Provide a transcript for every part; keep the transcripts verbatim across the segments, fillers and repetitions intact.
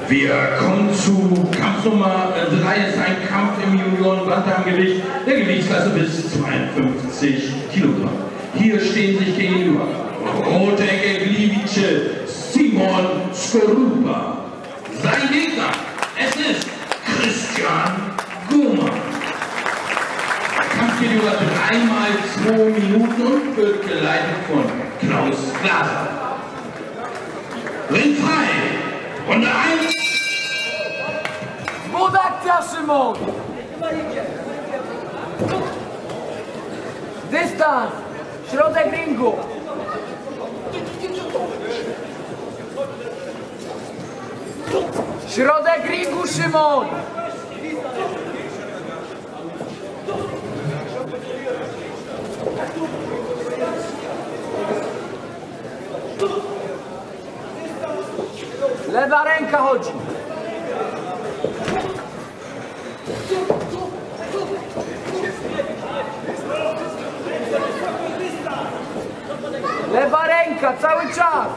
Wir kommen zu Kampf Nummer drei, ist ein Kampf im Junioren-Bantamgewicht der Gewichtsklasse bis zweiundfünfzig Kilogramm. Hier stehen sich gegenüber rote Ecke Gliwice, Simon Skorupa. Sein Gegner, es ist Christian Gurman. Der Kampf geht über dreimal zwei Minuten und wird geleitet von Klaus Glaser. Ring frei, Runde eins. Akcja, Szymon! Dystans! Środek ringu! Środek ringu, Szymon! Lewa ręka chodzi! Lewa ręka, cały czas!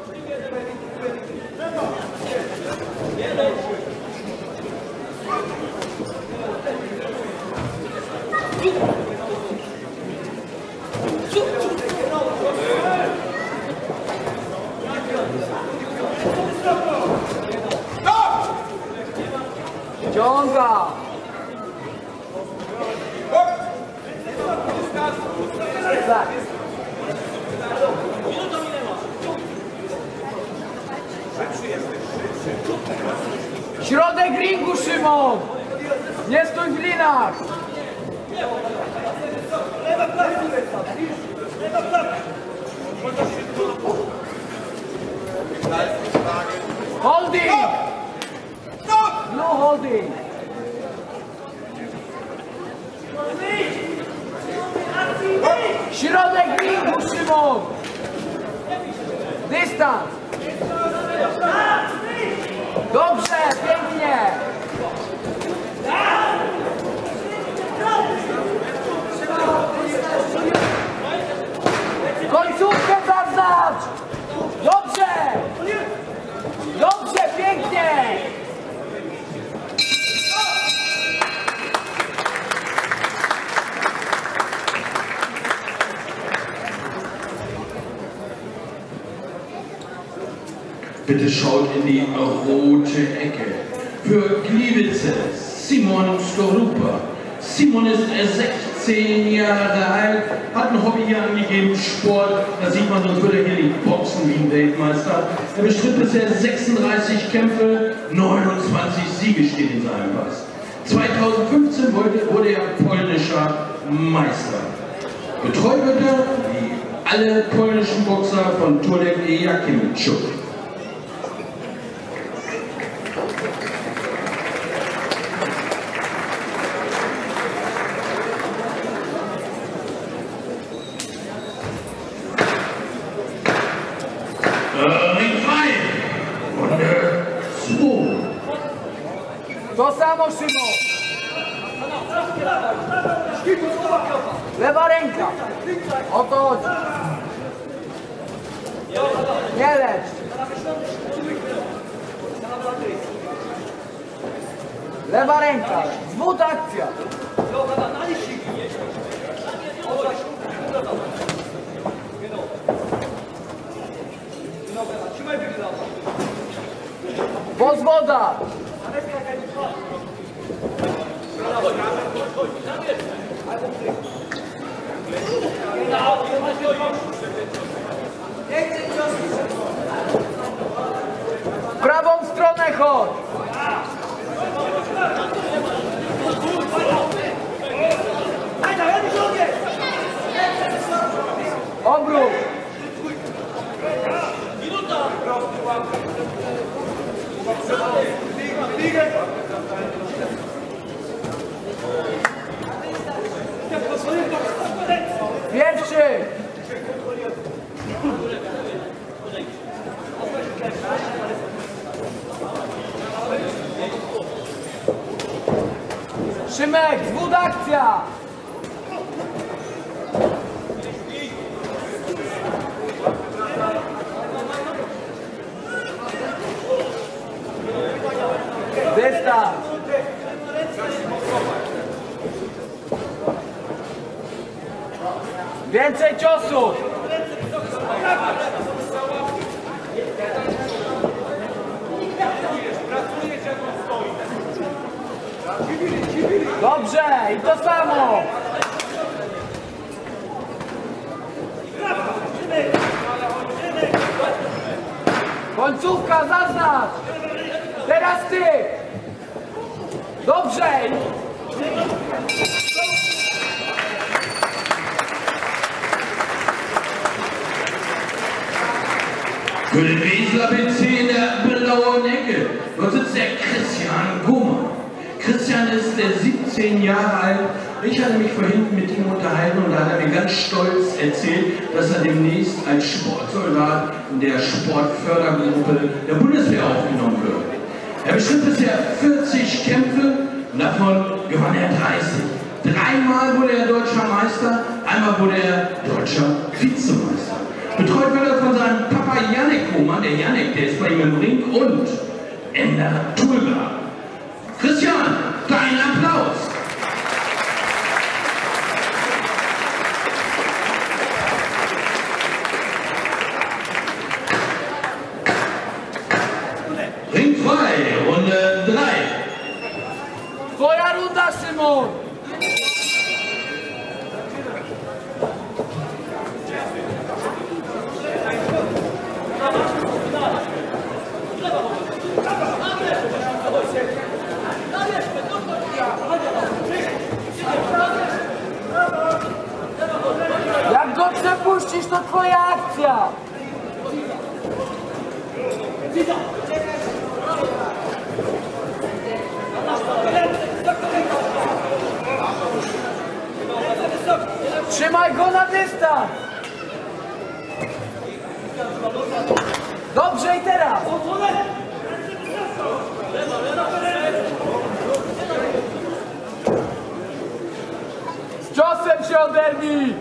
Ciąga! Tak. Środek ringu, Szymon! Nie stój w linach! Holding! No holding! Środek ringu, Szymon! Dystans! Dobrze, pięknie! Końcówkę zaznacz! Dobrze! Dobrze, pięknie! Bitte schaut in die rote Ecke. Für Gliwice, Simon Skorupa. Simon ist sechzehn Jahre alt, hat ein Hobby hier angegeben, Sport. Da sieht man, sonst würde er hier nicht boxen wie ein Weltmeister. Er bestritt bisher sechsunddreißig Kämpfe, neunundzwanzig Siege stehen in seinem Pass. zweitausendfünfzehn wurde, wurde er polnischer Meister. Betreut wird er, wie alle polnischen Boxer, von Turek Jakimczuk. To samo, Szymon! Lewa ręka! O to chodzi! Nie lecz! Lewa ręka! Zwód, akcja! Pozwoda! W prawą stronę chodź! Obrót! Pierwszy! Szymek, zwód, akcja! teraz! Więcej ciosów! Dobrze! I to samo! Końcówka, zaznacz! Teraz ty! Dobrze! Für den Weseler B C in der blauen Ecke. Dort sitzt der Christian Gummer. Christian ist der siebzehn Jahre alt. Ich hatte mich vorhin mit ihm unterhalten und da hat er mir ganz stolz erzählt, dass er demnächst als Sportsoldat in der Sportfördergruppe der Bundeswehr aufgenommen wird. Er bestritt bisher vierzig Kämpfe und davon gewann er dreißig. Dreimal wurde er deutscher Meister, einmal wurde er deutscher Vizemeister. Betreut wird er von seinem Papa Jannik Gummer, der Jannik, der ist bei ihm im Ring, und Ender Tulga. Christian, dein Applaus! Ring frei, Runde drei. Twoja runda, Szymon! Jak go przepuścisz, to twoja akcja! Trzymaj go na dystans! Dobrze, i teraz! Z ciosem się oderwij!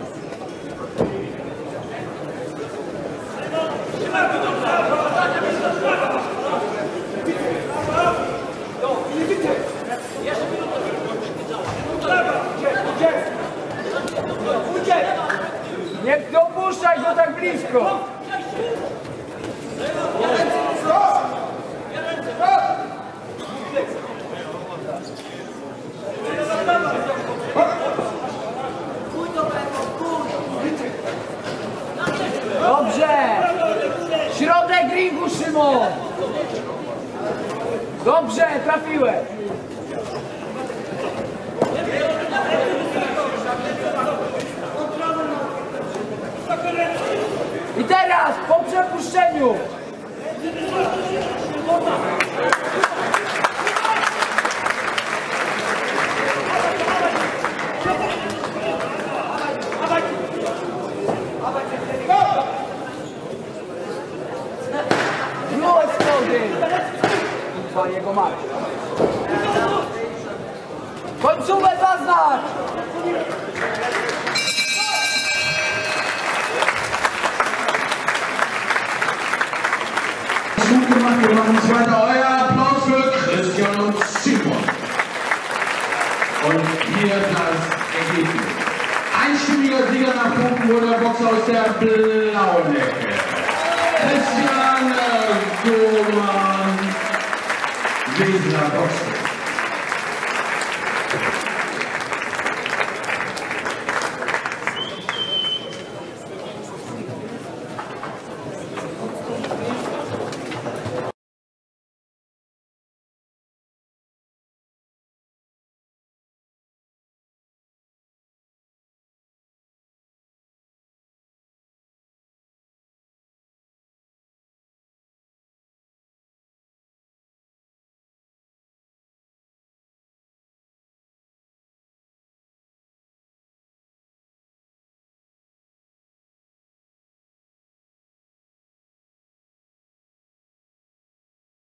Nie dopuszczaj go tak blisko! Dobrze! Środek ringu, Szymon! Dobrze, trafiłeś! I teraz, po przepuszczeniu! No exploding! To jego mać. Końcówę zaznacz! Gut gemacht, wir machen es weiter. Euer Applaus für Christian und Simon. Und hier das Ergebnis. Einstimmiger Sieger nach Punkten wurde der Boxer aus der blauen Ecke. Christian Gummer, Weseler Boxer.